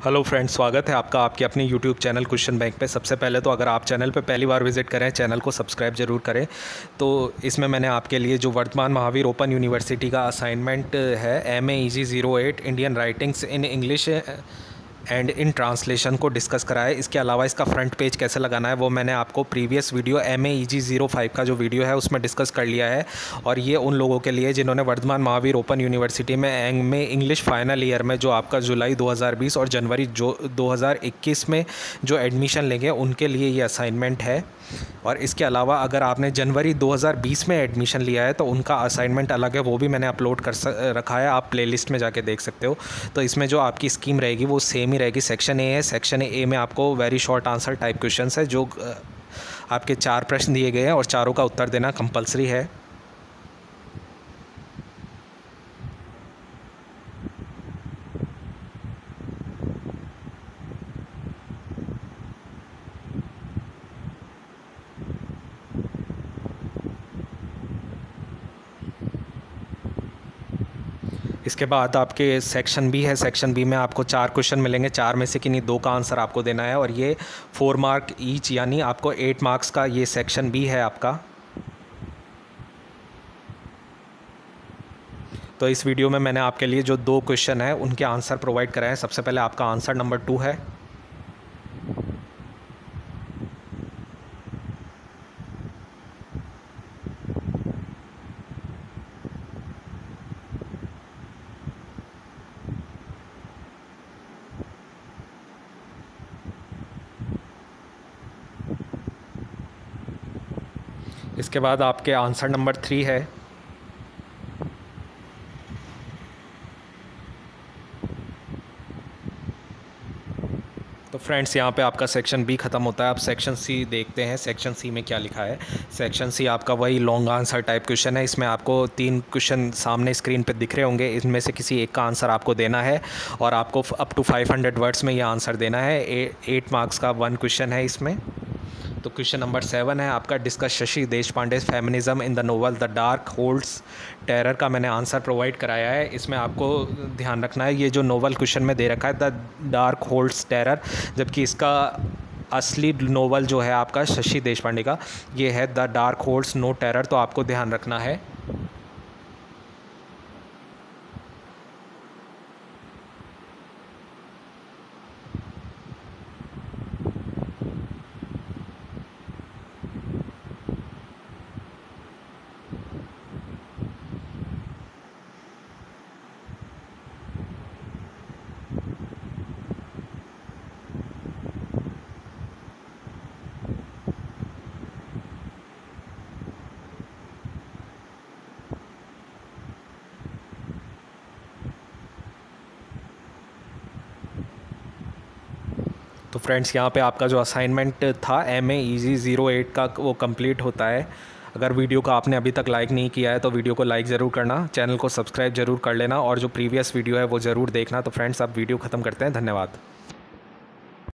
Hello friends, स्वागत है आपका आपके अपनी यूट्यूब चैनल क्वेश्चन बैंक पे। सबसे पहले तो अगर आप चैनल पे पहली बार विजिट करें, चैनल को सब्सक्राइब ज़रूर करें। तो इसमें मैंने आपके लिए जो वर्तमान महावीर ओपन यूनिवर्सिटी का असाइनमेंट है MA EG 08 Indian writings in English and in translation को डिस्कस करा है। इसके अलावा इसका फ्रंट पेज कैसे लगाना है वो मैंने आपको प्रीवियस वीडियो MA EG 05 का जो वीडियो है उसमें डिस्कस कर लिया है। और ये उन लोगों के लिए जिन्होंने वर्धमान महावीर ओपन यूनिवर्सिटी में इंग्लिश फाइनल ईयर में जो आपका जुलाई 2020 और जनवरी जो 2021 में जो एडमिशन लेंगे उनके लिए ये असाइनमेंट है। और इसके अलावा अगर आपने जनवरी 2020 में एडमिशन लिया है तो उनका असाइनमेंट अलग है, वो भी मैंने अपलोड कर रखा है, आप प्लेलिस्ट में जाके देख सकते हो। तो इसमें जो आपकी स्कीम रहेगी वो सेम ही रहेगी। सेक्शन ए है, सेक्शन ए में आपको very short answer type questions है, जो आपके 4 प्रश्न दिए गए हैं और चारों का उत्तर देना कंपलसरी है। इसके बाद आपके सेक्शन बी है। सेक्शन बी में आपको 4 क्वेश्चन मिलेंगे, 4 में से किन्हीं 2 का आंसर आपको देना है और ये 4 मार्क ईच, यानी आपको 8 मार्क्स का ये सेक्शन बी है आपका। तो इस वीडियो में मैंने आपके लिए जो 2 क्वेश्चन है उनके आंसर प्रोवाइड कराए हैं। सबसे पहले आपका आंसर नंबर 2 है। इसके बाद आपके आंसर नंबर 3 है। तो फ्रेंड्स, यहाँ पे आपका सेक्शन बी ख़त्म होता है। आप सेक्शन सी देखते हैं, सेक्शन सी में क्या लिखा है। सेक्शन सी आपका वही लॉन्ग आंसर टाइप क्वेश्चन है। इसमें आपको 3 क्वेश्चन सामने स्क्रीन पे दिख रहे होंगे, इनमें से किसी एक का आंसर आपको देना है और आपको अप टू 500 वर्ड्स में ये आंसर देना है। 8 मार्क्स का 1 क्वेश्चन है इसमें। तो क्वेश्चन नंबर 7 है आपका, discuss Shashi Deshpande feminism in the novel the dark holds terror का मैंने आंसर प्रोवाइड कराया है। इसमें आपको ध्यान रखना है, ये जो नोवेल क्वेश्चन में दे रखा है द डार्क होल्ड्स टेरर, जबकि इसका असली नोवेल जो है आपका शशि देशपांडे का ये है the dark holds no terror. तो आपको ध्यान रखना है। तो फ्रेंड्स, यहाँ पे आपका जो असाइनमेंट था MA EG 08 का वो कंप्लीट होता है। अगर वीडियो को आपने अभी तक लाइक नहीं किया है तो वीडियो को लाइक ज़रूर करना, चैनल को सब्सक्राइब ज़रूर कर लेना और जो प्रीवियस वीडियो है वो ज़रूर देखना। तो फ्रेंड्स, अब वीडियो ख़त्म करते हैं। धन्यवाद।